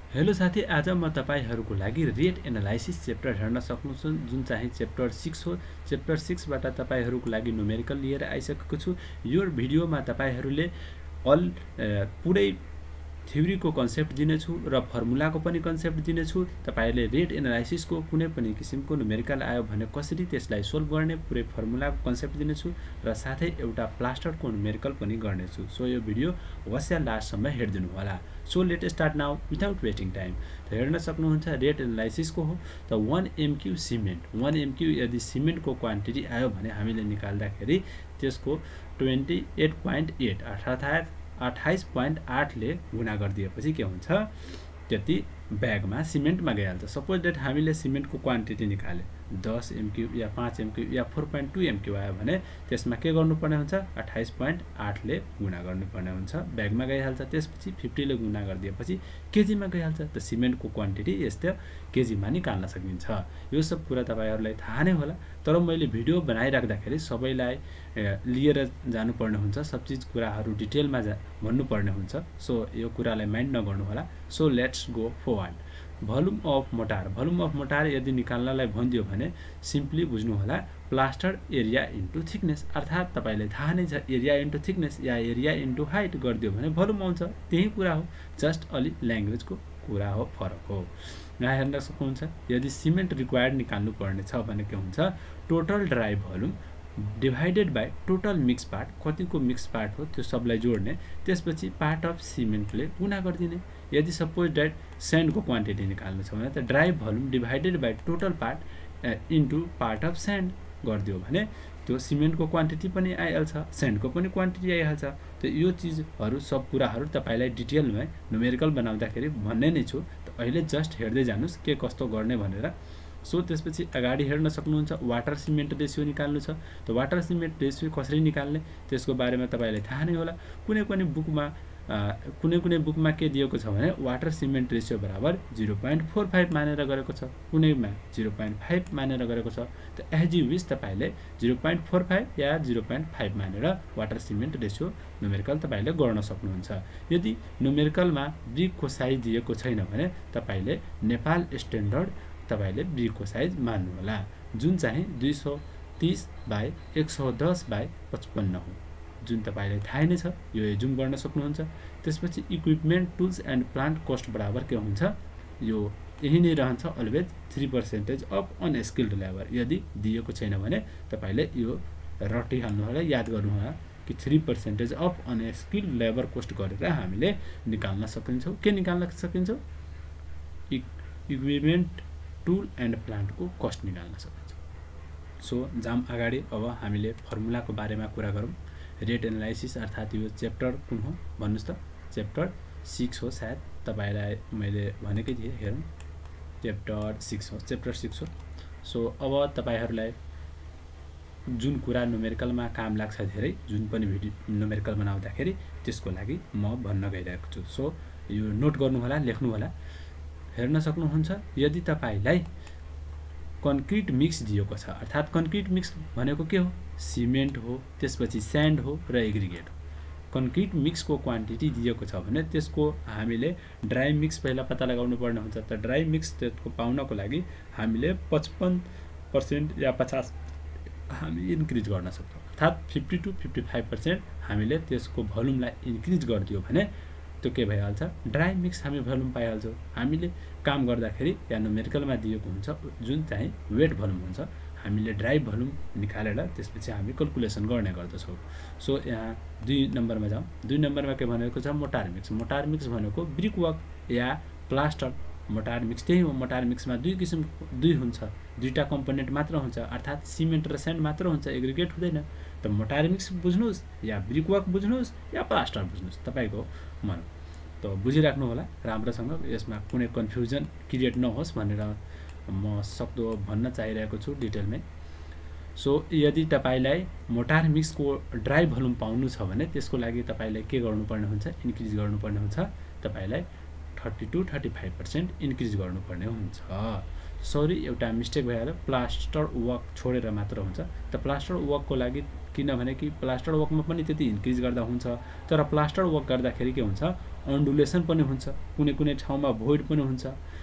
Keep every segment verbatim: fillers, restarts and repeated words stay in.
Hello साथी, आज म तपाईहरुको लागि रेट एनालाइसिस च्याप्टर हेर्न सक्नुहुन्छ, जुन चाहिँ च्याप्टर सिक्स हो। च्याप्टर सिक्स बाट तपाईहरुको लागि न्युमेरिकल लिएर आइसकेको छु। यो भिडियोमा तपाईहरुले अल पुरै थ्योरीको कन्सेप्ट दिनेछु र फर्मुलाको पनि कन्सेप्ट दिनेछु। तपाईहरुले रेट एनालाइसिसको कुनै पनि किसिमको न्युमेरिकल आयो भने कसरी त्यसलाई सोल्भ गर्ने पुरै फर्मुलाको कन्सेप्ट दिनेछु र साथै एउटा प्लास्टरको न्युमेरिकल पनि गर्नेछु। सो यो भिडियो अवश्य लास्टसम्म हेर्दिनु होला। So let start now without waiting time. त हेर्न सक्नुहुन्छ रेट एनालाइसिसको हो। त one MQ cement one MQ यदि सिमेन्टको क्वान्टिटी आयो भने हामीले निकाल्दाखेरि त्यसको ट्वेन्टी एट पोइन्ट एट अर्थात् अट्ठाइस पोइन्ट आठ ले गुणा गरिदिएपछि के हुन्छ, त्यति ब्यागमा सिमेन्टमा गइहाल्छ। सपोज डेट हामीले सिमेन्टको क्वान्टिटी निकाले दस एमक्यू या पाँच एमक्यू या फोर पोइन्ट टू एमक्यू आयो भने त्यसमा के गर्नुपर्ने हुन्छ, अट्ठाइस पोइन्ट आठ ले गुणा गर्नुपर्ने हुन्छ, ब्यागमा गइहाल्छ। त्यसपछि फिफ्टी ले गुणा गरिदिएपछि केजीमा गइहाल्छ। त सिमेन्टको क्वान्टिटी यस्तो केजीमा निकाल्न सकिन्छ। यो सब कुरा तपाईहरुलाई थाहा नै होला, तर मैले भिडियो बनाइराख्दाखेरि सबैलाई लिएर जानुपर्ने हुन्छ, सब चीज कुराहरु डिटेलमा भन्नुपर्ने हुन्छ। सो यो कुरालाई माइन्ड नगर्नु होला। So let's go forward. Volume of mortar volume of mortar यदि निकाल्नलाई भनिदियो भने सिम्पली बुझ्नु होला, प्लास्टर एरिया इन्टु थिकनेस। अर्थात् तपाईलाई थाहा नै छ एरिया इन्टु थिकनेस या एरिया इन्टु हाइट गरिदियो भने भोल्युम आउँछ। त्यही कुरा हो, जस्ट अलि ल्याङ्ग्वेजको कुरा हो, फरक हो। यहाँ हेर्न सक्नुहुन्छ, यदि सिमेन्ट रिक्वायर्ड निकाल्नु पर्ने छ भने के हुन्छ, total dry volume divided by total mix part, कतिको मिक्स पार्ट हो त्यो सबलाई जोड्ने, त्यसपछि पार्ट अफ सिमेन्टले गुणा गरिदिने। यदि सपोज डेट स्यान्डको क्वान्टिटी निकाल्नु छ भने त dry volume divided by total part into part of sand गरिदियो भने त्यो सिमेन्टको क्वान्टिटी पनि आइहाल्छ, स्यान्डको पनि क्वान्टिटी आइहाल्छ। त यो चीजहरु सब कुराहरु तपाईलाई डिटेलमा न्युमेरिकल बनाउँदाखेरि भन्ने नै छु। त अहिले जस्ट हेर्दै जानुस् के कस्तो गर्ने भनेर। सो त्यसपछि अगाडि हेर्न सक्नुहुन्छ, वाटर सिमेन्ट रेशियो निकाल्नु छ। त वाटर सिमेन्ट रेशियो कसरी निकाल्ने त्यसको बारेमा तपाईलाई थाहा नै होला। कुनै पनि बुकमा कुनै कुनै बुकमा के दिएको छ भने वाटर सिमेन्ट रेशियो बराबर जिरो पोइन्ट फोर फाइभ मानेर गरेको छ, कुनैमा जिरो पोइन्ट फाइभ मानेर गरेको छ। त एज यु विश तपाईले जिरो पोइन्ट फोर फाइभ या जिरो पोइन्ट फाइभ मानेर वाटर सिमेन्ट रेशियो न्युमेरिकल तपाईले गर्न सक्नुहुन्छ। यदि न्युमेरिकलमा ब्रिकको साइज दिएको छैन भने तपाईले नेपाल स्ट्यान्डर्ड तपाईले ब्रिकको साइज मान्नु होला, जुन चाहिँ दुई सौ तीस बाई एक सौ दस बाई पचपन्न हो, जुन तपाईलाई थाहा नै छ। यो जुम गर्न सक्नुहुन्छ। त्यसपछि equipment tools and plant cost बराबर के हुन्छ, यो यही नै रहन्छ always three percentage of unskilled labour. यदि दिएको छैन भने तपाईले यो रटिहाल्नु होला, याद गर्नु होला कि three percentage of unskilled labour cost गरेर हामीले निकाल्न सकिन्छौँ। के निकाल्न सकिन्छ, इक्विपमेन्ट टुल एन्ड प्लान्टको कस्ट निकाल्न सकिन्छ। सो जाम अगाडि अब हामीले फर्मुलाको बारेमा कुरा गरौँ। रेट एनालाइसिस अर्थात् यो च्याप्टर कुन हो भन्नुस् त, च्याप्टर सिक्स हो सायद, तपाईलाई मैले भनेकै थिएँ। हेरौँ, च्याप्टर सिक्स हो, च्याप्टर सिक्स हो। सो अब तपाईहरुलाई जुन कुरा न्युमेरिकलमा काम लाग्छ धेरै, जुन पनि भिडियो न्युमेरिकल बनाउँदाखेरि त्यसको लागि म भन्न गइरहेको छु। सो यो नोट गर्नु होला, लेख्नु होला। हेर्न सक्नुहुन्छ, यदि तपाईलाई कन्क्रिट मिक्स दिएको छ, अर्थात् कन्क्रिट मिक्स भनेको के हो, सिमेन्ट हो, त्यसपछि स्यान्ड हो र एग्रिगेट हो। कन्क्रिट मिक्सको क्वान्टिटी दिएको छ भने त्यसको हामीले ड्राई मिक्स पहिला पत्ता लगाउनु पर्ने हुन्छ। त ड्राई मिक्स त्यसको पाउनको लागि हामीले पचपन्न पर्सेन्ट या पचास हामी इन्क्रिज गर्न सक्छौँ। अर्थात् fifty to fifty five percent हामीले त्यसको भोल्युमलाई इन्क्रिज गरिदियो भने त्यो के भइहाल्छ, ड्राई मिक्स हामी भोल्युम पाइहाल्छौँ। हामीले काम गर्दाखेरि या न्युमेरिकलमा दिएको हुन्छ जुन चाहिँ वेट भोल्युम हुन्छ, हामीले ड्राई भोल्युम निकालेर त्यसपछि हामी क्याल्कुलेसन गर्ने गर्दछौँ। सो यहाँ दुई नम्बरमा जाउँ। दुई नम्बरमा के भनेको छ, मोटार मिक्स। मोटार मिक्स भनेको ब्रिक वर्क या प्लास्टर मोटार मिक्स त्यही हो। मोटार मिक्समा दुई किसिम दुई हुन्छ, दुईटा कम्पोनेन्ट मात्र हुन्छ, अर्थात् सिमेन्ट र स्यान्ड मात्र हुन्छ, एग्रिगेट हुँदैन। त मोटार मिक्स बुझ्नुहोस् या ब्रिक वर्क बुझ्नुहोस् या प्लास्टर बुझ्नुहोस्, तपाईको मन। त बुझिराख्नु होला राम्रोसँग, यसमा कुनै कन्फ्युजन क्रिएट नहोस् भनेर म सक्दो भन्न चाहिरहेको छु डिटेलमै। सो यदि तपाईलाई मोटार मिक्सको ड्राई भोल्युम पाउनु छ भने त्यसको लागि तपाईलाई के गर्नुपर्ने हुन्छ, इन्क्रिज गर्नुपर्ने हुन्छ। तपाईलाई thirty to thirty five percent increase गर्नुपर्ने हुन्छ। सरी, एउटा मिस्टेक भइहाल्यो, प्लास्टर वर्क छोडेर मात्र हुन्छ। त प्लास्टर वर्कको लागि किनभने कि प्लास्टर वर्कमा पनि त्यति इन्क्रिज गर्दा हुन्छ, तर प्लास्टर वर्क गर्दाखेरि के हुन्छ, अन्डुलेसन पनि हुन्छ, कुनै कुनै ठाउँमा भोइड पनि हुन्छ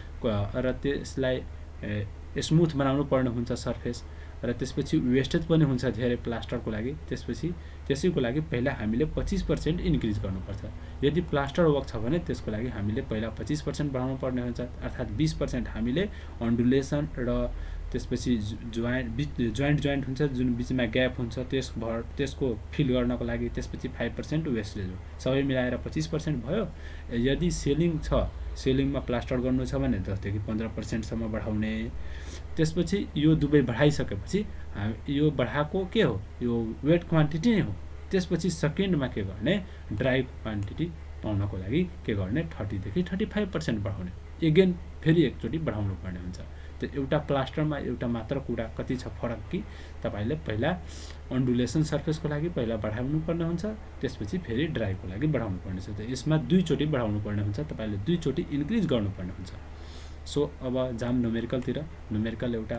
र त्यसलाई स्मुथ बनाउनु पर्ने हुन्छ सर्फेस र त्यसपछि वेस्टेज पनि हुन्छ धेरै प्लास्टरको लागि। त्यसपछि त्यसैको लागि पहिला हामीले पच्चीस पर्सेंट इन्क्रिज गर्नुपर्छ। यदि प्लास्टर वर्क छ भने त्यसको लागि हामीले पहिला पच्चीस पर्सेंट बढाउनु पर्ने हुन्छ, अर्थात् बीस पर्सेंट हामीले अन्डुलेसन र त्यसपछि जोइन्ट जोइन्ट जोइन्ट हुन्छ जुन बिचमा ग्याप हुन्छ त्यस भर त्यसको फिल गर्नको लागि। त्यसपछि फाइभ पर्सेंट वेस्टेज हो, सबै मिलाएर पच्चीस पर्सेंट भयो। यदि सेलिङ छ, सेलिङमा प्लास्टर गर्नु छ भने दस देखि पन्ध्र पर्सेंट सम्म बढाउने। त्यसपछि यो दुवै बढाइसकेपछि यो बढाएको के हो, यो वेट क्वान्टिटी नै हो। त्यसपछि सेकेन्डमा के गर्ने, ड्राई क्वान्टिटी पाउनको लागि के गर्ने, थर्टी देखि थर्टी फाइभ पर्सेंट बढाउने। एगेन फेरि एकचोटि बढाउनु पर्ने हुन्छ। त्यो एउटा प्लास्टरमा एउटा मात्र कुरा कति छ फरक कि तपाईले पहिला अन्डुलेसन सर्फेसको लागि पहिला बढाउनु पर्ने हुन्छ, त्यसपछि फेरि ड्राईको लागि बढाउनु पर्ने हुन्छ। यसमा दुईचोटि बढाउनु पर्ने हुन्छ, तपाईले दुईचोटि इन्क्रिज गर्नुपर्ने हुन्छ। सो अब जाम न्युमेरिकलतिर। न्युमेरिकल एउटा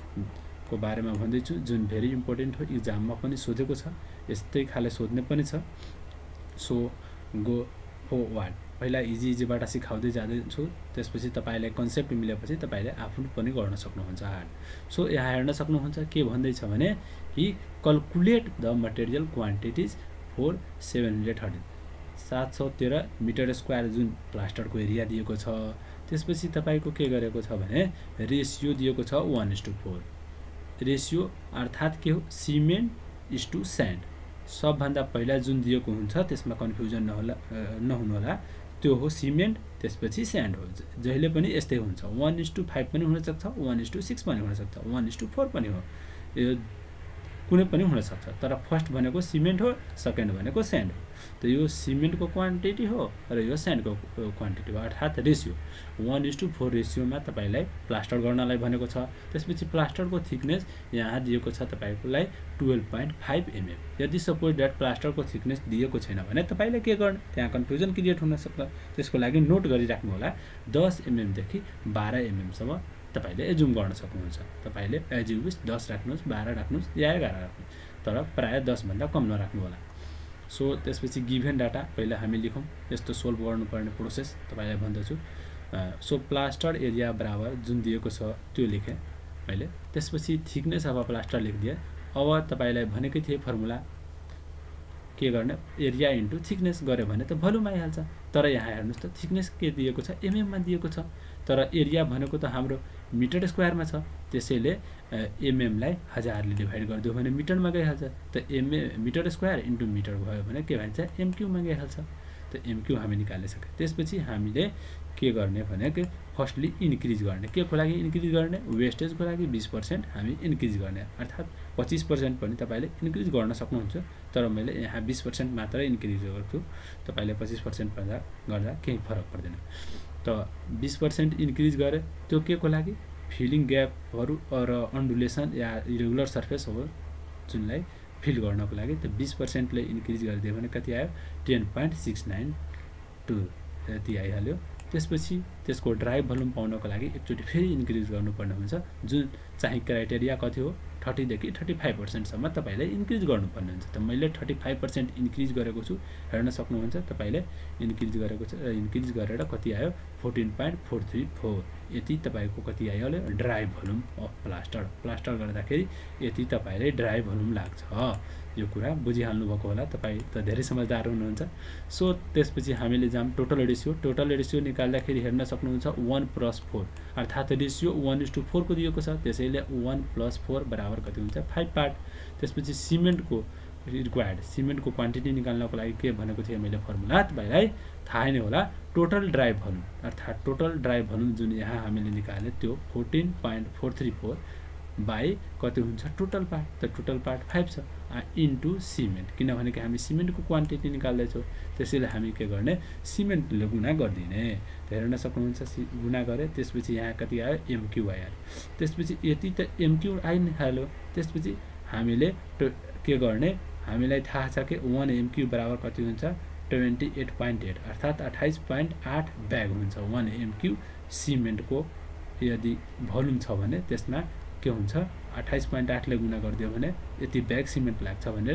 को बारेमा भन्दैछु जुन भेरी इम्पोर्टेन्ट हो, इक्जाममा पनि सोधेको छ, यस्तै खाले सोध्ने पनि छ। सो गो फरवार्ड, पहिला इजी इजीबाट सिकाउँदै जाँदैछु, त्यसपछि तपाईलाई कन्सेप्ट मिलेपछि तपाईले आफू पनि गर्न सक्नुहुन्छ हार्ड। सो यहाँ हेर्न सक्नुहुन्छ के भन्दैछ भने he calculate the material quantities for seven hundred thirty सात सौ तेह्र मिटर स्क्वायर जुन प्लास्टरको एरिया दिएको छ। त्यसपछि तपाईको के गरेको छ भने रेसियो दिएको छ one is to four. Ratio अर्थात् के हो, सिमेन्ट इस टू स्यान्ड। सबभन्दा पहिला जुन दिएको हुन्छ त्यसमा कन्फ्युजन नहोला नहुनु होला, त्यो हो सिमेन्ट, त्यसपछि स्यान्ड हो। जहिले पनि यस्तै हुन्छ, वन इस टू फाइभ पनि हुनसक्छ, वन इस टू सिक्स पनि हुनसक्छ, वन इस टू फोर पनि हो, यो कुनै पनि हुनसक्छ। तर फर्स्ट भनेको सिमेन्ट हो, सेकेन्ड भनेको स्यान्ड हो। त यो सिमेन्टको क्वान्टिटी हो र यो स्यान्डको क्वान्टिटी हो, अर्थात् ratio one is to four रेसियोमा तपाईलाई प्लास्टर गर्नलाई भनेको छ। त्यसपछि प्लास्टरको थिकनेस यहाँ दिएको छ तपाईलाई टुवेल्भ पोइन्ट फाइभ एमएम। यदि सपोज द्याट प्लास्टरको थिकनेस दिएको छैन भने तपाईले के गर्ने, त्यहाँ कन्फ्युजन क्रिएट हुन सक्छ। त्यसको लागि नोट गरिराख्नु होला, दस एमएमदेखि बाह्र एमएमसम्म तपाईले एजुम गर्न सक्नुहुन्छ। तपाईले एज यु विश दस राख्नुहोस्, बाह्र राख्नुहोस् या एघार राख्नुहोस्, तर प्राय दस भन्दा कम नराख्नु होला। सो त्यसपछि गिभन डाटा पहिला हामी लेखौँ, यस्तो सोल्भ गर्नुपर्ने प्रोसेस तपाईलाई भन्दछु। सो प्लास्टर एरिया बराबर जुन दिएको छ त्यो लेखेँ मैले। त्यसपछि थिकनेस अब प्लास्टर लेखिदिएँ। अब तपाईलाई भनेकै थिएँ फर्मुला के गर्ने, एरिया इन्टु थिकनेस गऱ्यो भने त भोल्युम आइहाल्छ। तर यहाँ हेर्नुहोस् त थिकनेस के दिएको छ, एमएममा दिएको छ, तर एरिया भनेको त हाम्रो मिटर स्क्वायरमा छ। त्यसैले एमएमलाई हजारले डिभाइड गरिदियो भने मिटरमा गइहाल्छ। त एमए मिटर स्क्वायर इन्टु मिटर भयो भने के भन्छ, एमक्यूमा गइहाल्छ। त एमक्यू हामी निकालिसक्यो। त्यसपछि हामीले के गर्ने भने कि फर्स्टली इन्क्रिज गर्ने। के को लागि इन्क्रिज गर्ने, वेस्टेजको लागि बीस पर्सेंट हामी इन्क्रिज गर्ने, अर्थात् पच्चीस पर्सेंट पनि तपाईले इन्क्रिज गर्न सक्नुहुन्छ। तर मैले यहाँ बीस पर्सेंट मात्र इन्क्रिज गर्छु, तपाईले पच्चीस पर्सेंट भन्दा गर्दा केही फरक पर्दैन। त बीस पर्सेंट इन्क्रिज गरे, त्यो के को लागि, फिलिङ ग्यापहरू र अन्डुलेसन या इरेगुलर सर्फेस हो जुनलाई फिल गर्नको लागि। त बीस पर्सेंटले इन्क्रिज गरिदियो भने कति आयो, ten point six nine two यति आइहाल्यो। त्यसपछि त्यसको ड्राई भोल्युम पाउनको लागि एकचोटि फेरि इन्क्रिज गर्नुपर्ने हुन्छ, जुन चाहिँ क्राइटेरिया कति हो, थर्टी देखि थर्टी फाइभ पर्सेंटसम्म तपाईले इन्क्रिज गर्नुपर्ने हुन्छ। त मैले थर्टी फाइभ पर्सेंट इन्क्रिज गरेको छु, हेर्न सक्नुहुन्छ तपाईले इन्क्रिज गरेको छ। इन्क्रिज गरेर कति आयो, fourteen point four three four यति तपाईको कति आइहाल्यो, dry volume of plaster. Plaster गर्दाखेरि यति तपाईले ड्राई भोल्युम लाग्छ। यो कुरा बुझिहाल्नु भएको होला, तपाई त धेरै समझदार हुनुहुन्छ। सो त्यसपछि हामीले जाम टोटल रेसियो। टोटल रेसियो निकाल्दाखेरि हेर्न सक्नुहुन्छ वन प्लस फोर, अर्थात् ratio one is to four को दिएको छ। त्यसैले वन प्लस फोर बराबर कति हुन्छ, फाइभ पार्ट। त्यसपछि सिमेन्टको रिक्वायर्ड सिमेन्टको क्वान्टिटी निकाल्नको लागि के भनेको थिएँ मैले फर्मुला, तपाईलाई थाहा नै होला, टोटल ड्राई भोल्युम अर्थात् टोटल ड्राई भोल्युम जुन यहाँ हामीले निकाले त्यो fourteen point four three four by कति हुन्छ, टोटल पार्ट। त टोटल पार्ट फाइभ छ इन्टु सिमेन्ट, किनभने हामी सिमेन्टको क्वान्टिटी निकाल्दैछौँ। त्यसैले हामी के गर्ने, सिमेन्टले गुणा गरिदिने। हेर्न सक्नुहुन्छ गुणा गरे, त्यसपछि यहाँ कति आयो, एमक्यू आयो। त्यसपछि यति त एमक्यू आइ नै हाल्यो। त्यसपछि हामीले के गर्ने, हामीलाई थाहा छ कि वन एमक्यू बराबर कति हुन्छ, ट्वेन्टी एट पोइन्ट एट अर्थात् अठाइस पोइन्ट आठ ब्याग हुन्छ। वन एमक्यू सिमेन्टको यदि भोल्युम छ भने त्यसमा के हुन्छ, अठाइस पोइन्ट आठले गुणा गरिदियो भने यति ब्याग सिमेन्ट लाग्छ भनेर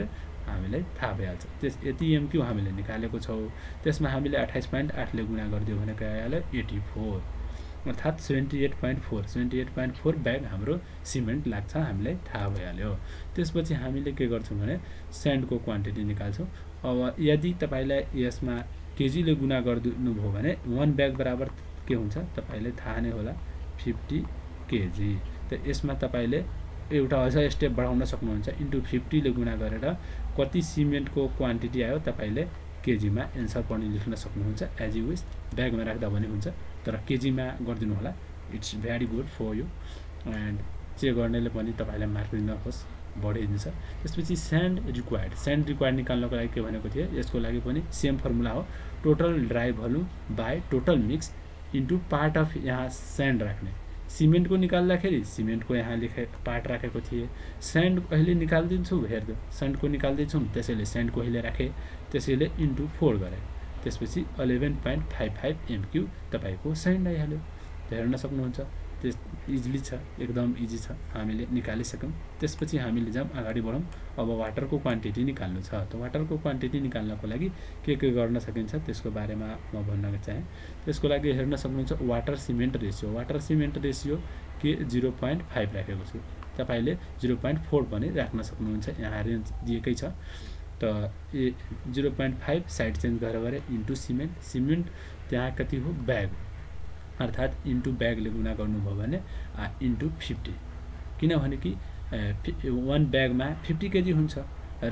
हामीलाई थाहा भइहाल्छ। त्यस यति एमक्यू हामीले निकालेको छौँ। त्यसमा हामीले अट्ठाइस पोइन्ट आठले गुणा गरिदियो भने के आइहाल्यो एटी फोर, अर्थात् seventy eight point four seventy eight point four bag हाम्रो सिमेन्ट लाग्छ, हामीलाई थाहा भइहाल्यो। त्यसपछि हामीले के गर्छौँ भने स्यान्डको क्वान्टिटी निकाल्छौँ। अब यदि तपाईँलाई यसमा केजीले गुणा गरिदिनु भयो भने वान ब्याग बराबर के हुन्छ तपाईँलाई थाहा नै होला, फिफ्टी केजी। त यसमा तपाईँले एउटा अझ स्टेप बढाउन सक्नुहुन्छ, इन्टु फिफ्टीले गुणा गरेर कति सिमेन्टको क्वान्टिटी आयो तपाईँले केजीमा एन्सर पनि लेख्न सक्नुहुन्छ। एज यु विस, ब्यागमा राख्दा पनि हुन्छ, तर केजीमा गरिदिनु होला। It's very good for you, and check गर्नेले पनि तपाईँलाई मार्क दिनुहोस्, बढाइदिन्छ। त्यसपछि स्यान्ड रिक्वायर्ड, स्यान्ड रिक्वायर्ड निकाल्नको लागि के भनेको थिएँ, यसको लागि पनि सेम फर्मुला हो, total dry volume by total mix into part of, यहाँ स्यान्ड राख्ने। सिमेन्टको निकाल्दाखेरि सिमेन्टको यहाँ लेखे पार्ट राखेको थिएँ। स्यान्ड अहिले निकालिदिन्छु, हेर्दै स्यान्डको निकाल्दैछौँ, त्यसैले स्यान्डको अहिले राखेँ, त्यसैले इन्टु फोर गरेँ। त्यसपछि eleven point five five MQ तपाईँको स्यान्ड आइहाल्यो। हेर्न सक्नुहुन्छ, त्यस इजिली छ, एकदम इजी छ, हामीले निकालिसक्यौँ। त्यसपछि हामीले जाउँ अगाडि बढौँ। अब वाटरको क्वान्टिटी निकाल्नु छ। त वाटरको क्वान्टिटी निकाल्नको लागि के के गर्न सकिन्छ त्यसको बारेमा म भन्न चाहेँ। त्यसको लागि हेर्न सक्नुहुन्छ water cement ratio, water cement ratio के जिरो पोइन्ट फाइभ राखेको छु, तपाईँले जिरो पोइन्ट फोर पनि राख्न सक्नुहुन्छ, यहाँ रेन्ज दिएकै छ। त a zero point five side change गरेर गरे इन्टु सिमेन्ट, सिमेन्ट त्यहाँ कति हो ब्याग, अर्थात् इन्टु ब्यागले गुणा गर्नुभयो भने इन्टु फिफ्टी, किनभने कि वान ब्यागमा फिफ्टी केजी हुन्छ र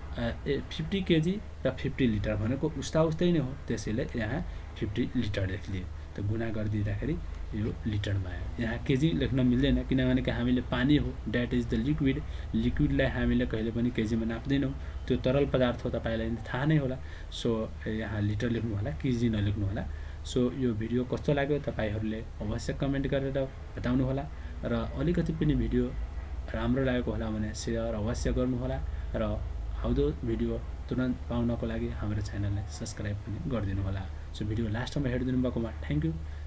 फिफ्टी केजी र फिफ्टी लिटर भनेको उस्ता उस्तै नै हो, त्यसैले यहाँ फिफ्टी लिटर लेखिदियो। त गुणा गरिदिँदाखेरि यो लिटरमा आयो। यहाँ केजी लेख्न मिल्दैन, किनभने कि हामीले पानी हो, द्याट इज द लिक्विड, लिक्विडलाई हामीले कहिले पनि केजीमा नाप्दैनौँ, त्यो तरल पदार्थ हो, तपाईँलाई थाहा नै होला। सो यहाँ लिटर लेख्नु होला, केजी नलेख्नु होला। सो यो भिडियो कस्तो लाग्यो तपाईँहरूले अवश्य कमेन्ट गरेर बताउनु होला, र अलिकति पनि भिडियो राम्रो लागेको होला भने सेयर अवश्य गर्नुहोला, र आउँदो भिडियो तुरन्त पाउनको लागि हाम्रो च्यानललाई सब्सक्राइब पनि गरिदिनु होला। सो भिडियो लास्टमा हेरिदिनु भएकोमा थ्याङ्क यू।